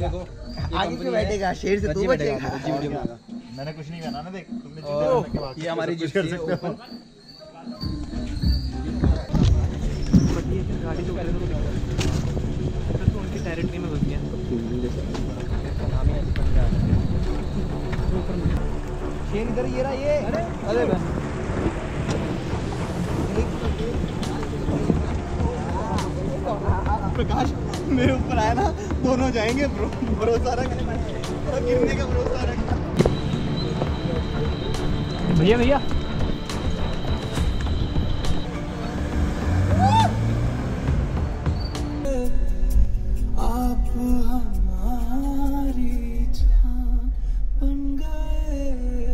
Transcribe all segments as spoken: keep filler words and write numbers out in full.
देखो आगे क्यों बैठेगा, शेर से तू बचेगा। मैंने कुछ नहीं कहना ना, देख तुमने ये हमारी कुछ कर सकते हो। गाड़ी तो पहले तो उनकी टेरिटरी में घुस गया। शेर इधर ये रहा ये। अरे प्रकाश मेरे ऊपर आया ना, दोनों जाएंगे ब्रो, भरोसा रख, गिरने का भरोसा रख। भैया भैया आप हमारी जान बन गए।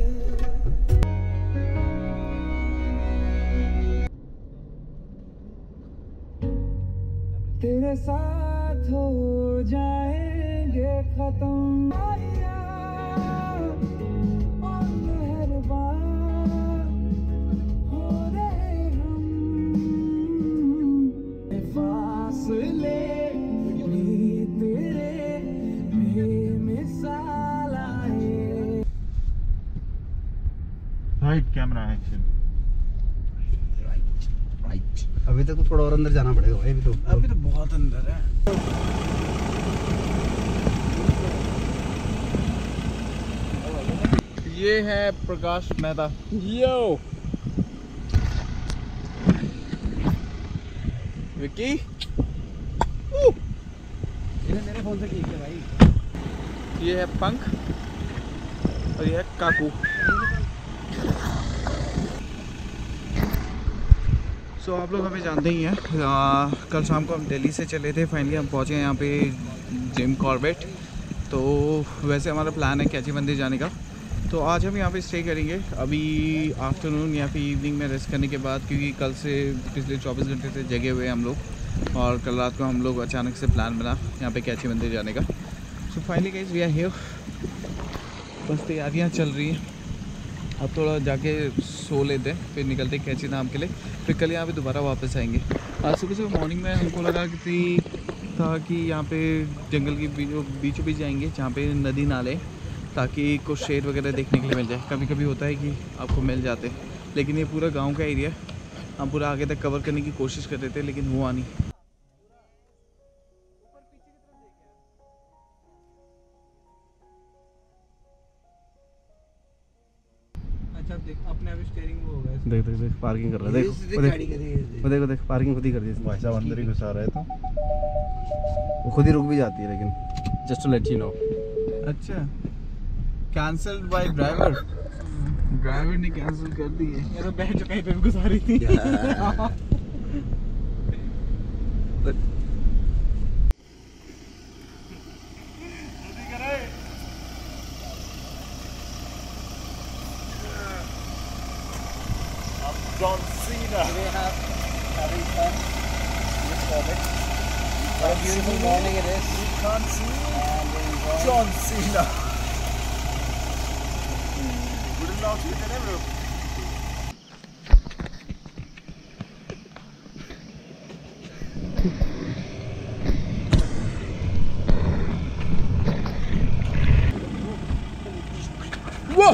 तेरे साथ हो जाएंगे खत्म और मेहरबान हो रहे हम, फासले right camera action. Right right. अभी तक तो थोड़ा और अंदर जाना पड़ेगा भाई, अभी तो अभी तो बहुत अंदर है। ये है प्रकाश मेहता। यो विक्की, मेरे फोन से ठीक है भाई। ये है पंख और ये है काकू। सो so, आप लोग हमें जानते ही हैं, आ, कल शाम को हम दिल्ली से चले थे, फाइनली हम पहुँचे यहाँ पे जिम कॉर्बेट। तो वैसे हमारा प्लान है कैची मंदिर जाने का, तो आज हम यहाँ पे स्टे करेंगे अभी आफ्टरनून या फिर इवनिंग में रेस्ट करने के बाद, क्योंकि कल से पिछले चौबीस घंटे से जगे हुए हम लोग और कल रात को हम लोग अचानक से प्लान बना यहाँ पे कैची मंदिर जाने का। So finally guys we are here, बस तैयारियाँ चल रही हैं। अब थोड़ा जाके सो लेते हैं, फिर निकलते हैं कैची धाम के लिए, फिर कल यहाँ पे दोबारा वापस आएंगे। आज सुबह सुबह मॉर्निंग में हमको लगा कि था कि यहाँ पे जंगल की बीचों बीचों बीच जाएंगे जहाँ पे नदी नाले, ताकि कुछ शेर वगैरह देखने के लिए मिल जाए। कभी कभी होता है कि आपको मिल जाते हैं, लेकिन ये पूरा गाँव का एरिया, हम पूरा आगे तक कवर करने की कोशिश कर रहे थे लेकिन हुआ नहीं। अच्छा देख, अपने अभी स्टीयरिंग वो होगा। देख देख देख पार्किंग कर रहा है, देख वो देख वो देखो देख पार्किंग खुद ही कर दी भाई साहब अंदर ही घुसा रहा है, तो वो खुद ही रुक भी जाती है, लेकिन just to let you know. अच्छा कैंसल्ड बाय ड्राइवर, ड्राइवर ने कैंसिल कर दी है। ये तो बैठ जो कहीं पे भी घुसा रही थी। John Cena. We have having fun in this orbit. What a beautiful morning it is. You can't see And we're enjoying. John Cena. Good enough you can ever. Whoa!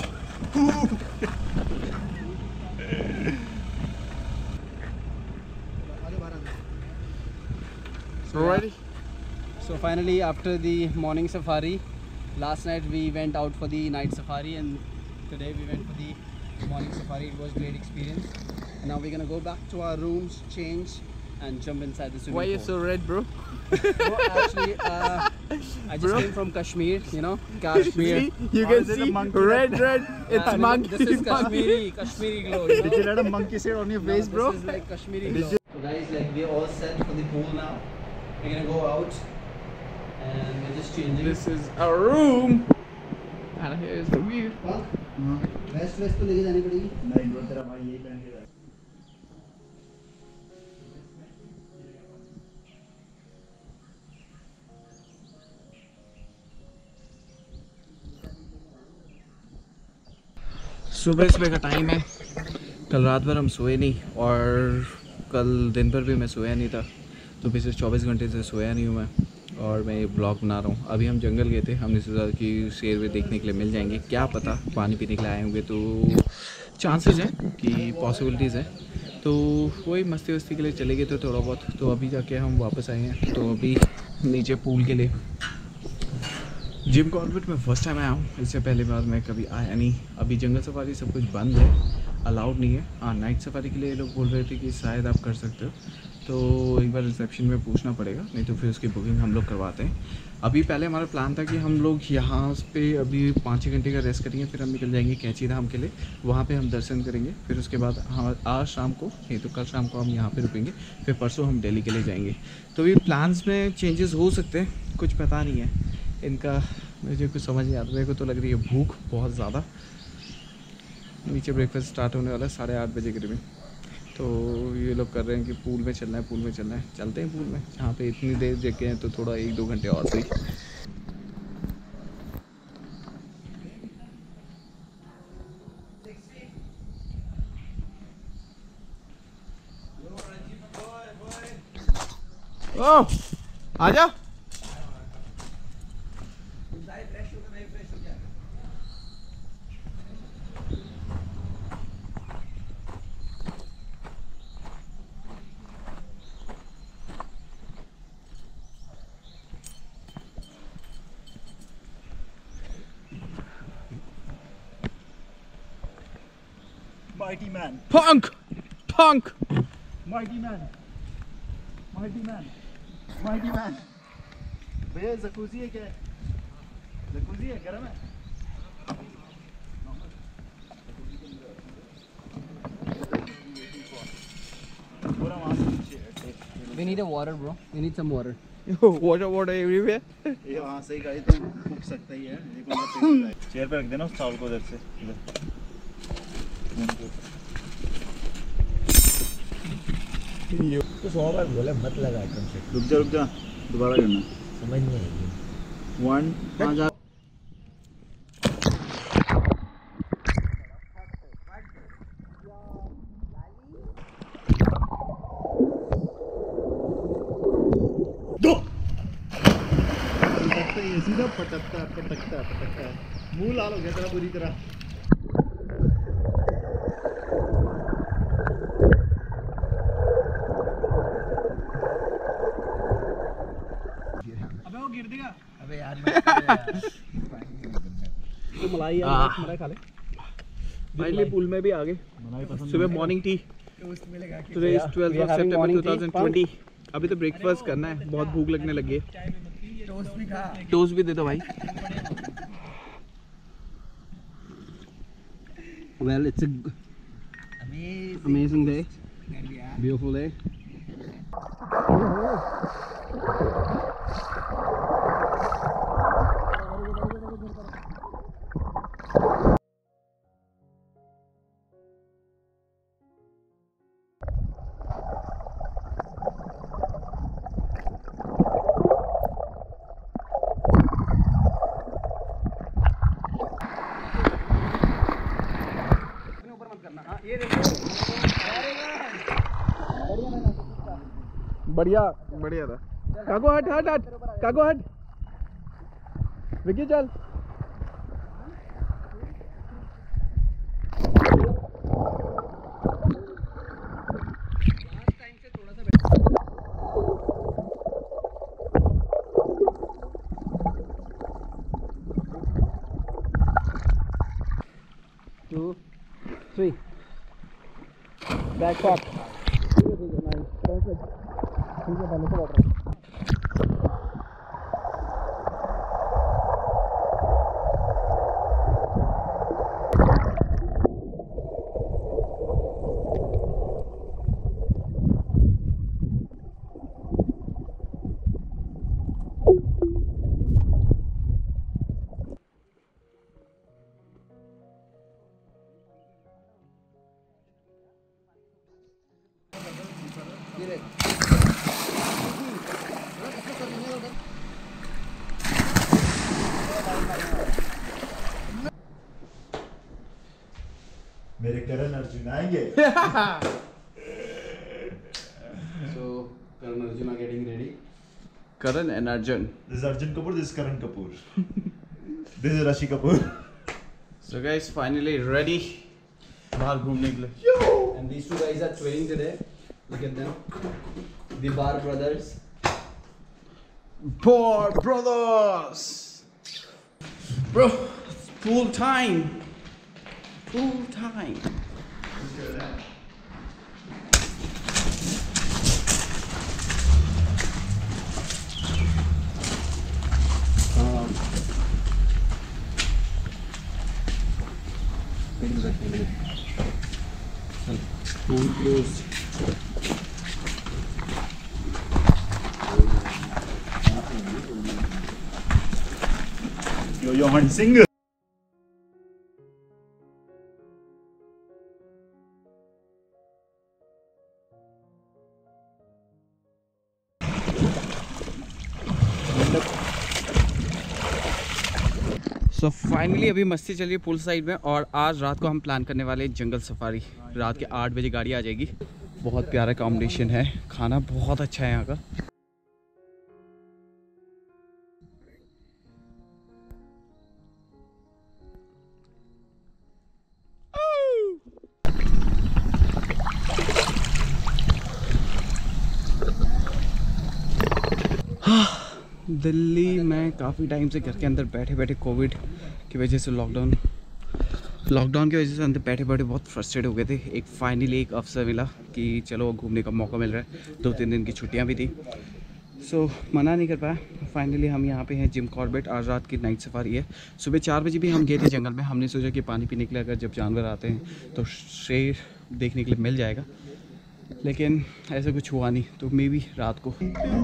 So ready? So finally, after the morning safari, last night we went out for the night safari, and today we went for the morning safari. It was a great experience. And now we're gonna go back to our rooms, change, and jump inside the swimming Why are you pool. so red, bro? Bro, actually, uh, I just Bro. came from Kashmir, you know, Kashmir. See, you Or can is it a see monkey red, that- red. It's Uh, monkey. This is Kashmiri, Kashmiri glow. You Did know? you let a monkey sit on your No, face, bro? This is like Kashmiri Did glow. you- So guys, like we're all set for the pool now. We're gonna go out, and we're just changing. This is our room. And here's the view. Waste waste तो लेके जानी पड़ेगी। नहीं bro, तेरा भाई यही पहन के जाए। सुबह सुबह का टाइम है। कल रात भर हम सोए नहीं और कल दिन भर भी मैं सोया नहीं था, तो पिछले चौबीस घंटे से सोया नहीं हूँ मैं। और मैं ये ब्लॉग बना रहा हूँ। अभी हम जंगल गए थे, हमने सोचा कि शेर वे देखने के लिए मिल जाएंगे, क्या पता पानी पीने के लिए आए होंगे तो चांसेस हैं कि पॉसिबिलिटीज़ हैं। तो वही मस्ती वस्ती के लिए चले गए थे थोड़ा बहुत। तो अभी जाके हम वापस आए हैं। तो अभी नीचे पूल के लिए जिम कॉर्बेट में फर्स्ट टाइम आया हूँ, इससे पहले बार मैं कभी आया नहीं। अभी जंगल सफारी सब कुछ बंद है, अलाउड नहीं है। हाँ, नाइट सफारी के लिए लोग बोल रहे थे कि शायद आप कर सकते हो, तो एक बार रिसेप्शन में पूछना पड़ेगा, नहीं तो फिर उसकी बुकिंग हम लोग करवाते हैं। अभी पहले हमारा प्लान था कि हम लोग यहाँ पे अभी पाँच छः घंटे का रेस्ट करेंगे, फिर हम निकल जाएंगे कैंची धाम के लिए, वहाँ पे हम दर्शन करेंगे। फिर उसके बाद हम आज शाम को नहीं तो कल शाम को हम यहाँ पे रुकेंगे, फिर परसों हम दिल्ली के लिए जाएंगे। तो अभी प्लान्स में चेंजेस हो सकते हैं, कुछ पता नहीं है इनका, मुझे कुछ समझ नहीं आता। मेरे को तो लग रही है भूख बहुत ज़्यादा। नीचे ब्रेकफास्ट स्टार्ट होने वाला है साढ़े आठ बजे करीब। तो ये लोग कर रहे हैं कि पूल में चलना है, पूल में चलना है। चलते हैं पूल में, जहाँ पे इतनी देर जगह हैं तो थोड़ा एक दो घंटे और सही। ओ आजा। Mighty man, Punk! Punk! mighty man, mighty man, mighty man. भैया जकूजी है क्या? जकूजी है, गर्म है? पूरा वहाँ से नीचे है। We need a water, bro. We need some water. Water, water everywhere. ये वहाँ से ही गाड़ी तो फूक सकता ही है। ये कौन सा पेड़ है? चेयर पे रख देना उस चावल को उधर से। इधर। तो सौ बार बोला मत लगा कम से रुक जा रुक जा, दोबारा करना। समझ नहीं आएगी। वन पाँच आठ। दो सीधा पटकता पटकता पटकता मुंह लाल हो गया तेरा बुरी तरह। अबे वो गिर देगा। अबे यार तो मलाई यार मलाई खा ले। फाइनली पूल में भी आ गए। सुबह morning tea. Today is twelfth of September two thousand twenty. अभी तो ब्रेकफास्ट करना है, बहुत भूख लगने लगी है। टोस्ट भी खा। टोस्ट भी दे दो भाई। Well, it's a amazing day. Beautiful day. बढ़िया बढ़िया था। काको हट हट हट, काको हट, विकी चल। Two, three. Back pop. ठीक है, पहले से वाटर। मेरे करण अर्जुन आएंगे। So, Karan Arjun are getting ready. Karan and Arjun. This is Arjun Kapoor, this is Karan Kapoor. This is Rashi Kapoor. So guys, finally ready. बाहर घूमने के लिए. And these two guys are twinning today. Look at them. The Bar brothers. Bar brothers. Bro, it's pool time. Pool time. Pool closed. Yo, yo, Hunt Singh. So finally अभी मस्ती चलिए पुल side में, और आज रात को हम प्लान करने वाले हैं जंगल सफारी. रात के आठ बजे गाड़ी आ जाएगी. बहुत प्यारा कॉम्बिनेशन है, खाना बहुत अच्छा है यहाँ का. दिल्ली में काफ़ी टाइम से घर के अंदर बैठे बैठे कोविड की वजह से लॉकडाउन लॉकडाउन की वजह से अंदर बैठे बैठे बहुत फ्रस्ट्रेट हो गए थे. एक फाइनली एक अवसर मिला कि चलो घूमने का मौका मिल रहा है. दो तीन दिन की छुट्टियां भी थी, सो so, मना नहीं कर पाया. फाइनली हम यहाँ पे हैं जिम कॉर्बेट. आज रात की नाइट सफारी है. सुबह चार बजे भी हम गए थे जंगल में. हमने सोचा कि पानी पीने के लिए अगर जब जानवर आते हैं तो शेर देखने के लिए मिल जाएगा, लेकिन ऐसा कुछ हुआ नहीं. तो मे बी रात को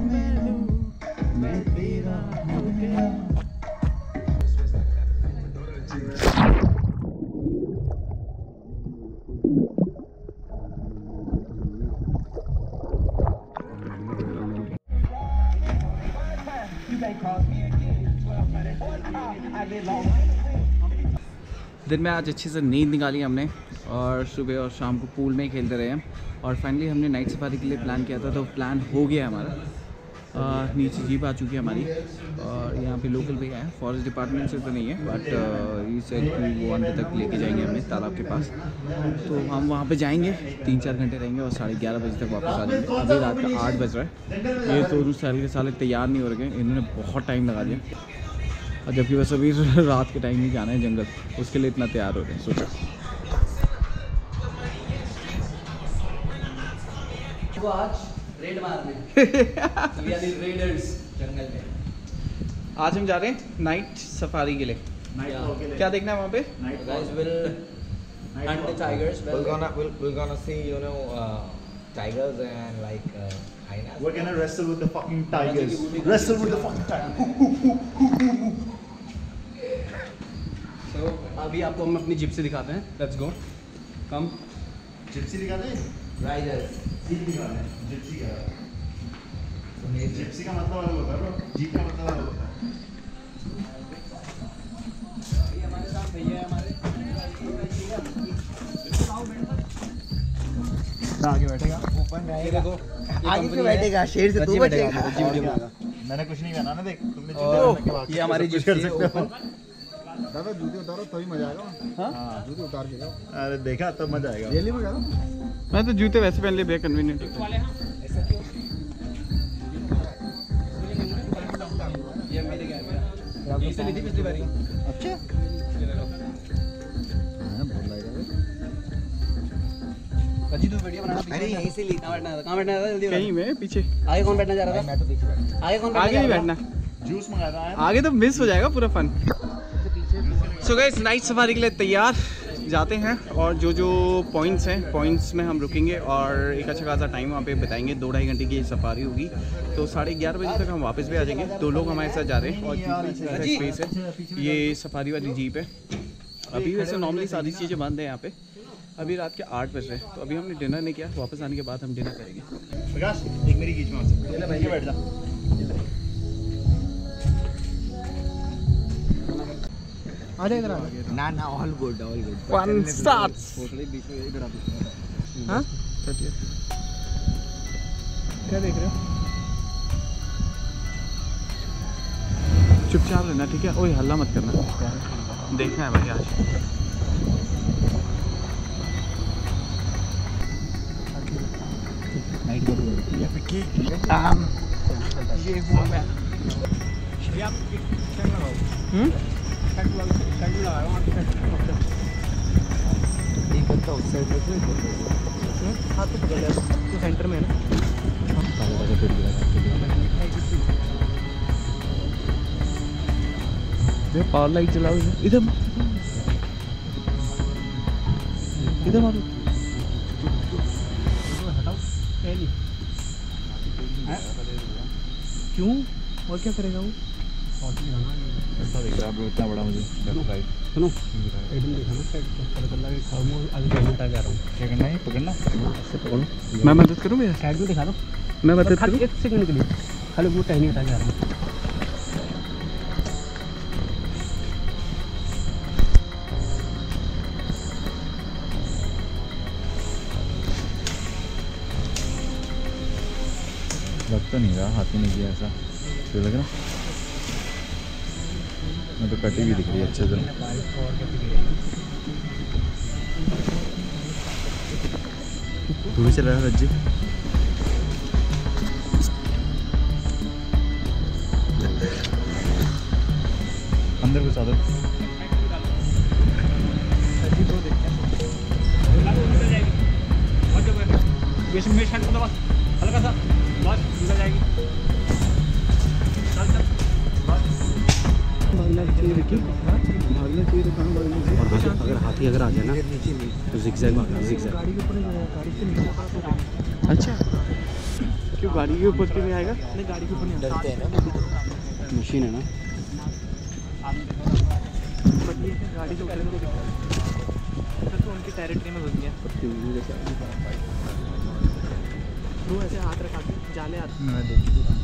दिन में आज अच्छे से नींद निकाली हमने, और सुबह और शाम को पूल में ही खेलते रहे हैं. और फाइनली हमने नाइट सफारी के लिए प्लान किया था, तो प्लान हो गया हमारा. आ, नीचे जीप आ चुकी है हमारी, और यहाँ पे लोकल भैया है. फॉरेस्ट डिपार्टमेंट से तो नहीं है, बट ये साइड की वो अंदर तक लेके जाएंगे हमें तालाब के पास. तो हम वहाँ पे जाएंगे, तीन चार घंटे रहेंगे और साढ़े ग्यारह बजे तक वापस आ जाएंगे. अभी रात का आठ बज रहा है. ये तो साल के साल तैयार नहीं हो रहे हैं, इन्होंने बहुत टाइम लगा दिया. और जबकि बस अभी रात के टाइम ही जाना है जंगल, उसके लिए इतना तैयार हो रहे हैं. सोचो वो आज रेड मारने. We are the raiders जंगल में. आज हम जा रहे हैं नाइट सफारी के लिए. Yeah. क्या देखना है वहाँ पे? Guys will hunt the tigers. We're Well, gonna we're, we're gonna see, you know, uh, tigers and like uh, hyenas. We're gonna wrestle with the fucking tigers. Wrestle with the fucking tigers. so अभी आपको हम अपनी zip से दिखाते हैं. Let's go. Come. Gypsy दिखा दे. Riders. Jeep दिखा दे. Gypsy क्या है? जिप्सी का मतलब अलग होता है bro. जीप का मतलब अलग होता है. ये हमारे साथ भैया है हमारे. आगे बैठेगा. Open ये देखो. आगे क्यों बैठेगा? शेर से तू बचेगा. जिप जिप होगा. मैंने कुछ नहीं पहना ना, देख तुमने जूते और पहनने के बाद ये हमारी कुछ जिप्सी कर है सकते हो. open. दादा जूते उतारो तभी मजा आएगा. हाँ जूते उतार के जाओ. अरे देखा तब मजा आएगा. दिल्ली में जाओ. मैं तो जूते वैसे पहन ले, भैया कन्वीनियंट होता है. ये मेरे क्या है? इससे ली थी पिछली बारी. अच्छा. हां बहुत लगेगा. कजी तू वीडियो बनाना. अरे यहीं से ली. कहां बैठना था? कहां बैठना था? जल्दी बता. कहीं में पीछे. आगे कौन बैठना जा रहा था? मैं तो पीछे बैठा. आगे कौन बैठना आगे जा नहीं रहा था? बैठना, जूस मंगाया था. आगे तो मिस हो जाएगा पूरा fun. So guys night safari के लिए तैयार जाते हैं, और जो जो पॉइंट्स हैं पॉइंट्स में हम रुकेंगे और एक अच्छा खासा टाइम वहाँ पे बताएंगे. दो ढाई घंटे की ये सफारी होगी, तो साढ़े ग्यारह बजे तक हम वापस भी आ जाएंगे. दो लोग हमारे साथ जा रहे हैं और स्पेस है. ये सफारी वाली जीप है. अभी वैसे नॉर्मली सारी चीज़ें बंद हैं यहाँ पे. अभी रात के आठ बज रहे हैं, तो अभी हमने डिनर नहीं किया. वापस आने के बाद हम डिनर करेंगे. प्रकाश एक मेरी खींच में आ सकता है. भाई बैठ जा. आ जा इधर आ. ना ना all good all good. One starts. हां क्या देख रहे हो? चुपचाप रहना, ठीक है? ओए हल्ला मत करना, देखना है भाई आज। ये वो मैं हाँ तो पकड़ लिया तो सेंटर में है ना। पावर लाइट चलाओ इधर, इधर मारो। क्यों? और क्या करेगा वो? ऐसा दिख रहा है ब्रो, इतना बड़ा मुझे लेफ्ट राइट। सुनो एकदम देखा ना साइड पर पता चला कि खामोश आगे जाने उठा के आ रहा हूँ। क्या करना है? पकड़ना, ऐसे पकड़ो, मैं मदद करूँ भैया? साइड में दिखा दो, मैं मदद खाली करूँ? एक सेकंड के लिए, खाली वो टहनी उठा के आ रहा हूँ। लग तो नहीं रहा, हाथ ही नहीं किया ऐसा, क्यों लग रहा? मैं तो कटी भी दिख रही है अच्छे से। तू भी चला रहा रज्जी? अंदर घुसा दो। हल्का सा बस निकल जाएगी। चल चल भागना चाहिए, लेकिन भागना चाहिए तो कहाँ भागना चाहिए? अगर हाथी अगर आ जाए ना तो जिगजैग भागना, जिगजैग। गाड़ी के ऊपर नहीं जाएगा, गाड़ी से नीचे उतार। अच्छा, क्यों गाड़ी के ऊपर क्यों नहीं आएगा? नहीं गाड़ी के ऊपर नहीं आता। मशीन है ना। बट ये है, गाड़ी से उतरने को दिक्कत है। तो उनकी टेरिटरी में घुस गया। वो ऐसे हाथ रखा के जाले आते। मैं देख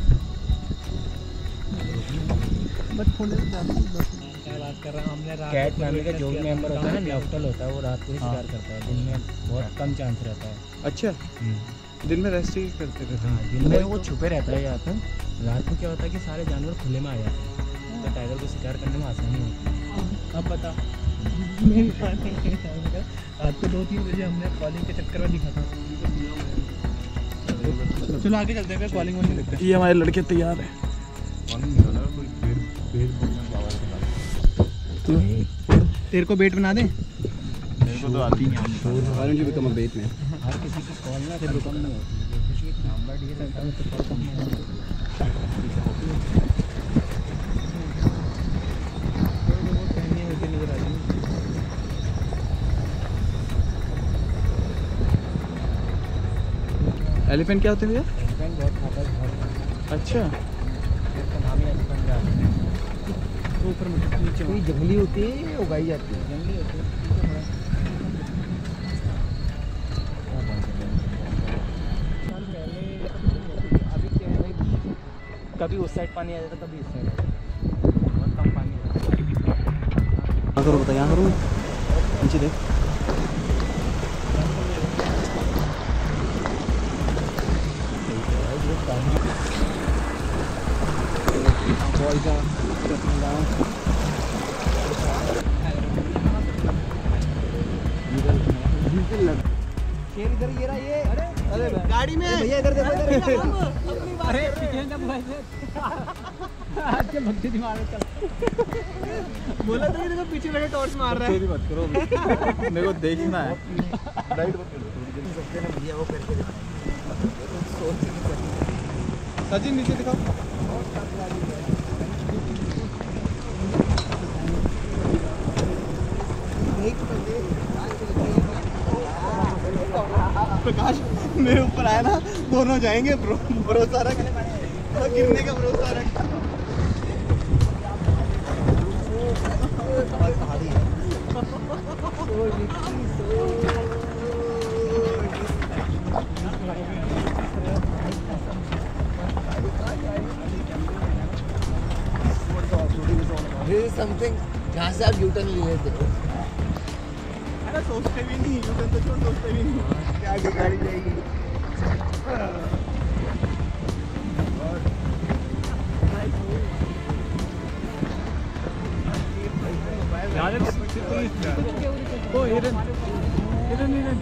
बट थोड़े क्या बात कर रहा हूँ हमने रात कैट फैमिली का जो भी मेंबर होता है ना लेफ्टल होता है, वो रात को ही शिकार करता है, दिन में बहुत कम चांस रहता है। अच्छा, दिन में रेस्ट ही करते रहते हाँ, हैं। दिन में वो छुपे रहता है यहाँ पर, रात को क्या होता है कि सारे जानवर खुले में आ जाते हैं, तो टाइगर को शिकार करने में आसानी होती है। अब बता मेरी बात नहीं है आज तो दो तीन बजे हमने कॉलिंग के चक्कर में दिखा था। चलो आगे चलते हैं, कॉलिंग में नहीं देखते। ये हमारे लड़के तैयार हैं। तेरे को बेट बना दे। मेरे को तो आती नहीं है। Why don't you become a bait man? हर किसी की कॉल ना फिर कम नहीं होती है, किसी एक नंबर दिए रहता है तो कॉल कम नहीं होती। एलिफेंट क्या होते हैं भैया? एलिफेंट बहुत खाता है, बहुत अच्छा, इसका नाम ही एलिफेंट है। ऊपर नीचे कोई जंगली होती है या उगाई जाती है? जंगली होती है। अभी क्या है कि कभी उस साइड पानी आ जाता है, कभी इस साइड, बहुत कम पानी आता है। यहाँ करो, बता, यहाँ करो, नीचे देख। शेर इधर ये रहा ये। अरे अरे गाड़ी में भैया इधर देखो, इधर अरे पीछे जब आज के भक्ति दिमाग में चल बोला तो ये देखो पीछे लगे टॉर्च मार रहा है। मत करो, मेरे को देखना है। लाइट बंद कर दो सकते ना भैया, वो करके सचिन नीचे दिखाओ। प्रकाश मेरे ऊपर आया ना, दोनों जाएंगे ब्रो, भरोसा रख, गिरने का भरोसा रख। This is something जहाँ से आप यूटर्न ले लेते हो। अरे सोचते भी नहीं, यूटर्न तो छोड़, सोचते भी नहीं क्या आगे गाड़ी जाएगी। ओ हिरन हिरन हिरन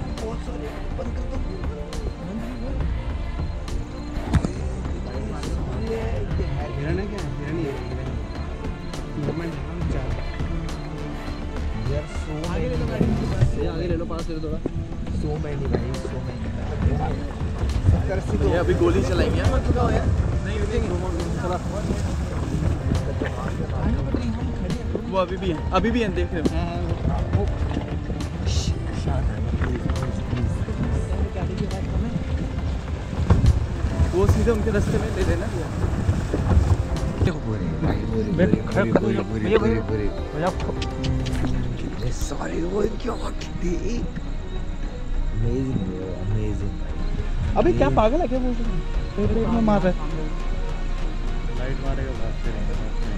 हिरन है क्या? हिरन ही है। गवर्नमेंट आगे ले लो गाड़ी, आगे ले लो, पास ले लो थोड़ा। So many भाई, so many. ये अभी गोली चलाएंगे वो अभी भी है अभी भी है देख रहे हो वो सीधे उनके रास्ते में ले लेना Sorry, वो क्या थी? Amazing bro, amazing. अबे क्या पागल है क्या बोल रहे पेट में मार रहा है लाइट मारेगा बात करेंगे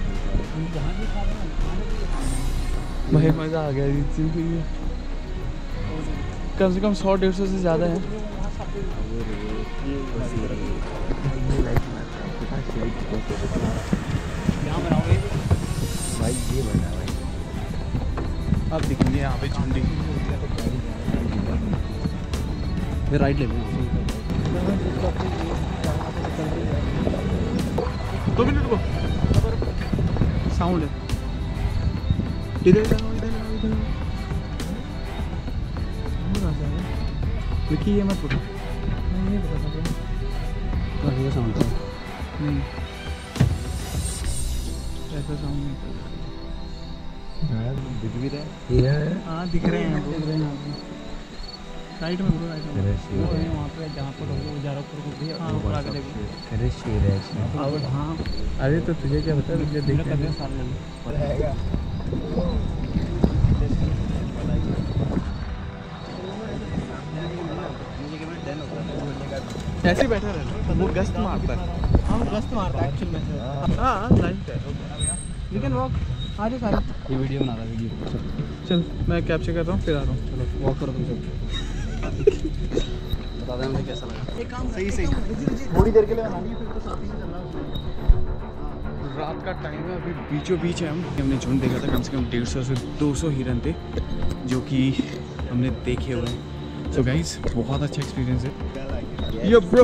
भाई मज़ा आ गया इस चीज़ के लिए कम से कम सौ डेढ़ सौ से ज़्यादा है भाई ये बना भाई अब दिखेंगे यहाँ पे झुंडी फिर राइट ले लो। दो मिनट रुको साउंड है इधर जाओ इधर जाओ इधर जाओ देखिए ये मत पकड़ो नहीं नहीं पता ये साउंड नहीं ऐसा साउंड नहीं दिख भी रहा है हाँ दिख रहे हैं दिख रहे हैं राइट में ब्रो राइट में वो है वहाँ पे जहाँ पर लोग उजारा पर को भी हाँ ऊपर आके देखो अरे शेर है इसमें हाँ अरे तो तुझे क्या पता तुझे देख के साल ले रहेगा ऐसे ही बैठा रहता वो गश्त मारता है हाँ वो गश्त मारता है एक्चुअल में हाँ लाइट है यू कैन वॉक आ जाओ सारे ये वीडियो बना रहा है वीडियो। चल मैं कैप्चर कर रहा हूँ फिर आ रहा हूँ चलो वॉक करो तुम सब। बता दें मुझे कैसा लगा। सही सही थोड़ी देर के लिए बनानी है फिर तो साथ ही चलना है। रात का टाइम है अभी बीचों बीच है हम हमने झुंड देखा था कम से कम डेढ़ सौ से दो सौ हिरन थे जो कि हमने देखे हुए हैं सो गाइस बहुत अच्छा एक्सपीरियंस है यो ब्रो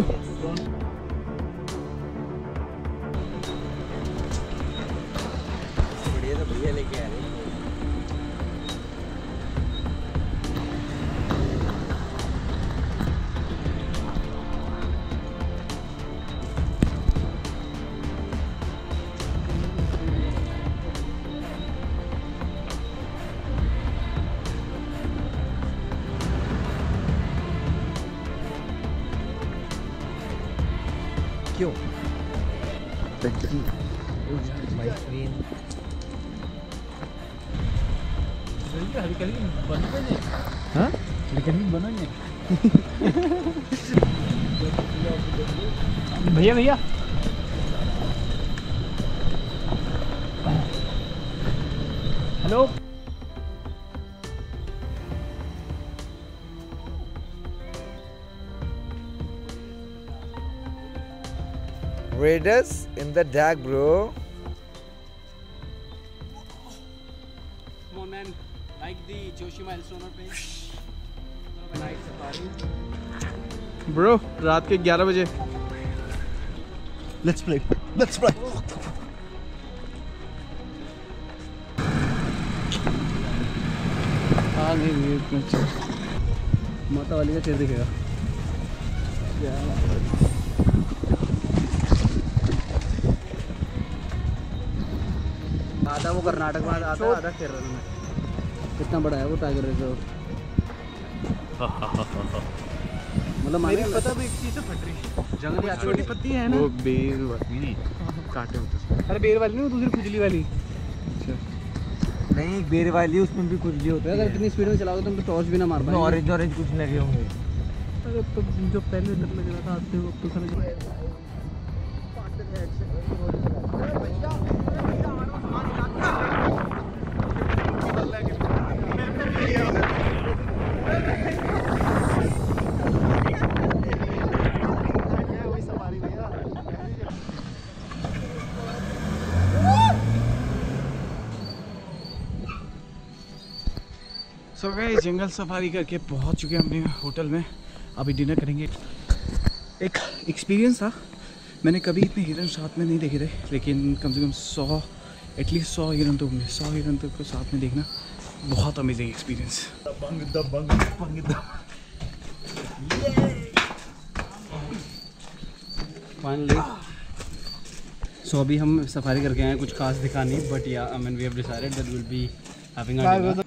बढ़िया तो बढ़िया लेके आ रहे क्यों? My screen. हाँ भैया भैया hello Raiders in the dark, bro. Come on man, like the Joshi milestone or page. Night safari. Bro रात के ग्यारह बजे Let's play. Let's play. हाँ नहीं नहीं इतना अच्छा माता वाली का शेर दिखेगा। आधा वो कर्नाटक में आता है आधा केरल में। कितना बड़ा है वो टाइगर रिजर्व। मतलब मेरी माने पता भी एक चीज़ है फटरी जंगली छोटी पत्ती है ना वो बेल वाली काटे होते हैं अरे बेर वाली नहीं दूसरी खुजली वाली नहीं बेर वाली उसमें भी कुछ भी होता अगर इतनी स्पीड में चलाओगे तुम तो टॉर्च भी ना मार पाएंगे। ऑरेंज ऑरेंज कुछ लगे होंगे अरे तो जो पहले डर लग रहा था आते वक्त तो समझ सो गए जंगल सफारी करके पहुंच चुके हैं अपने होटल में। अभी डिनर करेंगे। एक एक्सपीरियंस था, मैंने कभी इतने हिरन साथ में नहीं देखे थे, लेकिन कम से कम सौ एटलीस्ट सौ हिरन तो होंगे। सौ हिरन तो को साथ में देखना बहुत अमेजिंग एक्सपीरियंस। फाइनली सो अभी हम सफारी करके आए हैं, कुछ खास दिखा नहीं, but yeah I mean we have decided that will be having our dinner.